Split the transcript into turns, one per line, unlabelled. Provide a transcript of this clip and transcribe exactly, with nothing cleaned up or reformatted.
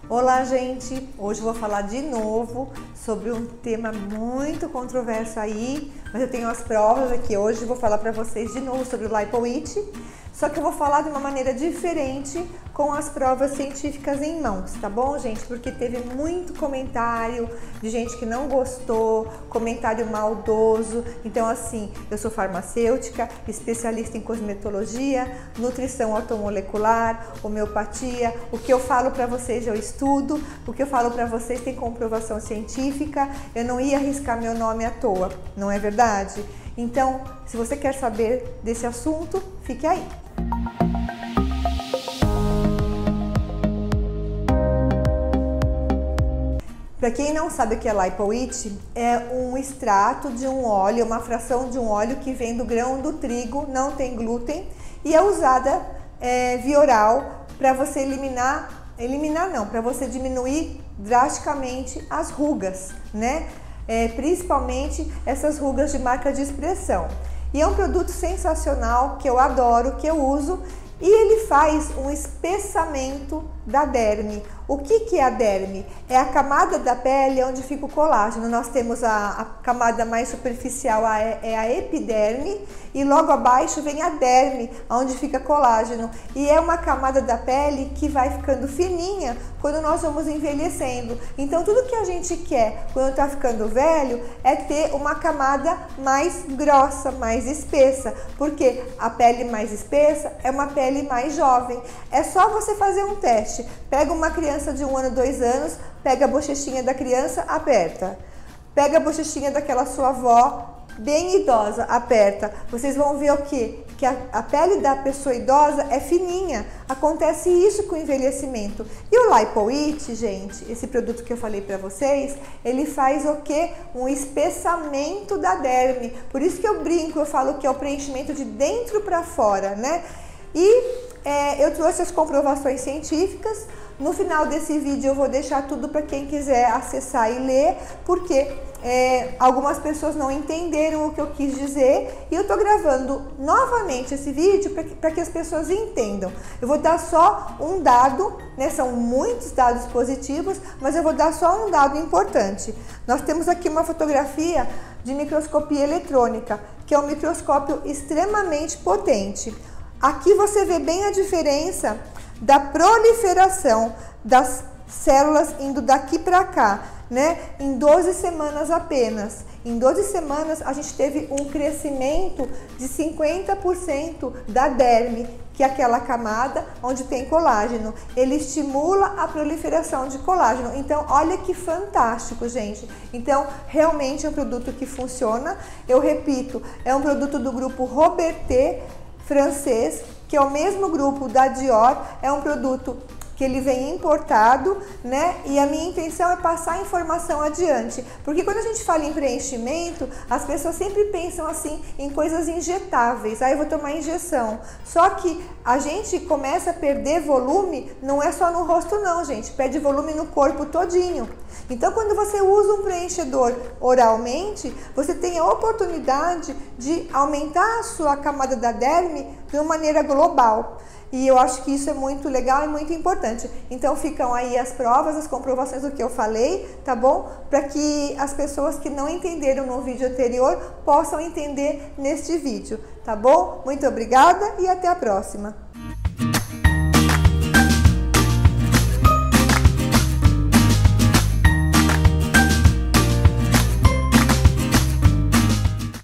Olá, gente! Hoje eu vou falar de novo sobre um tema muito controverso aí, mas eu tenho as provas aqui hoje e vou falar para vocês de novo sobre o Lipo-It, só que eu vou falar de uma maneira diferente com as provas científicas em mãos, tá bom, gente? Porque teve muito comentário de gente que não gostou, comentário maldoso. Então, assim, eu sou farmacêutica, especialista em cosmetologia, nutrição ortomolecular, homeopatia. O que eu falo para vocês eu estudo, o que eu falo para vocês tem comprovação científica. Eu não ia arriscar meu nome à toa, não é verdade? Então, se você quer saber desse assunto, fique aí. Para quem não sabe o que é Lipo-It, é um extrato de um óleo, uma fração de um óleo que vem do grão do trigo, não tem glúten e é usada é, via oral para você eliminar, eliminar não, para você diminuir drasticamente as rugas, né? É, principalmente essas rugas de marca de expressão. E é um produto sensacional que eu adoro, que eu uso. E ele faz um espessamento da derme. O que que é a derme? É a camada da pele onde fica o colágeno. Nós temos a, a camada mais superficial, a, é a epiderme, e logo abaixo vem a derme, onde fica colágeno. E é uma camada da pele que vai ficando fininha quando nós vamos envelhecendo. Então tudo que a gente quer quando está ficando velho é ter uma camada mais grossa, mais espessa, porque a pele mais espessa é uma pele mais jovem. É só você fazer um teste. Pega uma criança de um ano, dois anos, pega a bochechinha da criança, aperta. Pega a bochechinha daquela sua avó, bem idosa, aperta. Vocês vão ver o quê? Que a, a pele da pessoa idosa é fininha. Acontece isso com o envelhecimento. E o Lipo-It, gente, esse produto que eu falei para vocês, ele faz o quê? Um espessamento da derme. Por isso que eu brinco, eu falo que é o preenchimento de dentro para fora, né? E é, eu trouxe as comprovações científicas. No final desse vídeo eu vou deixar tudo para quem quiser acessar e ler, porque é, algumas pessoas não entenderam o que eu quis dizer e eu tô gravando novamente esse vídeo para que as pessoas entendam. Eu vou dar só um dado, né? São muitos dados positivos, mas eu vou dar só um dado importante. Nós temos aqui uma fotografia de microscopia eletrônica, que é um microscópio extremamente potente. Aqui você vê bem a diferença da proliferação das células indo daqui para cá, né? Em doze semanas apenas. Em doze semanas a gente teve um crescimento de cinquenta por cento da derme, que é aquela camada onde tem colágeno. Ele estimula a proliferação de colágeno. Então, olha que fantástico, gente. Então, realmente é um produto que funciona. Eu repito, é um produto do grupo Robertet francês, que é o mesmo grupo da Dior. É um produto que ele vem importado, né? E a minha intenção é passar a informação adiante, porque quando a gente fala em preenchimento, as pessoas sempre pensam assim em coisas injetáveis. Aí ah, eu vou tomar injeção. Só que a gente começa a perder volume, não é só no rosto não, gente, perde volume no corpo todinho. Então, quando você usa um preenchedor oralmente, você tem a oportunidade de aumentar a sua camada da derme de uma maneira global. E eu acho que isso é muito legal e muito importante. Então ficam aí as provas, as comprovações do que eu falei, tá bom? Para que as pessoas que não entenderam no vídeo anterior possam entender neste vídeo, tá bom? Muito obrigada e até a próxima!